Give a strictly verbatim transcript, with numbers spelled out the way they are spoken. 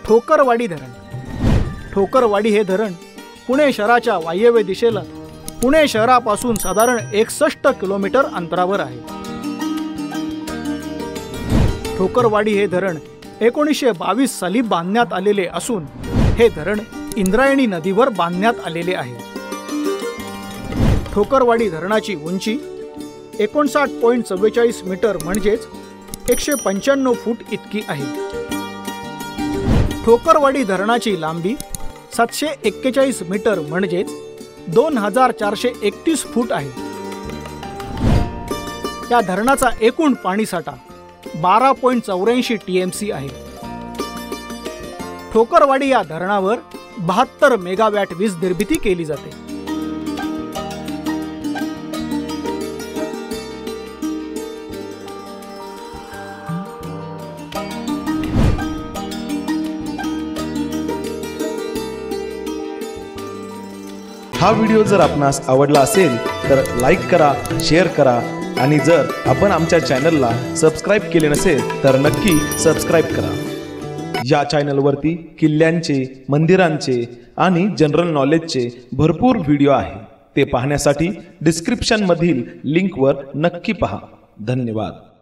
ठोकरवाडी धरण. ठोकरवाडी हे धरण पुणे शहराच्या वायव्य दिशेला पुणे शहरापासून साधारण एकसष्ट किलोमीटर अंतरावर आहे. ठोकरवाडी हे धरण एकोणीसशे बावीस साली बांधण्यात आलेले असून हे धरण इंद्रायणी नदीवर बांधण्यात आलेले आहे. ठोकरवाडी धरणाची उंची एकोणसाठ पॉईंट चव्वेचाळीस मीटर म्हणजेच एकशे पंच्याण्णव फूट इतकी आहे. ठोकरवाडी धरणाची लांबी सातशे एक्केचाळीस मीटर म्हणजेच दोन हजार चारशे एकतीस फूट आहे. या धरणाचा एकूण पाणीसाठा बारा पॉईंट चौऱ्याऐंशी टी एम सी आहे. ठोकरवाडी या धरणावर बहात्तर मेगावॅट वीज निर्मिती केली जाते. हा व्हिडिओ जर आपणास आवडला असेल तर लाईक करा, शेअर करा आणि जर आपण आमच्या चॅनलला सबस्क्राईब केले नसेल तर नक्की सबस्क्राईब करा. या चॅनलवरती किल्ल्यांचे, मंदिरांचे आणि जनरल नॉलेजचे भरपूर व्हिडिओ आहे. ते पाहण्यासाठी डिस्क्रिप्शनमधील लिंकवर नक्की पहा. धन्यवाद.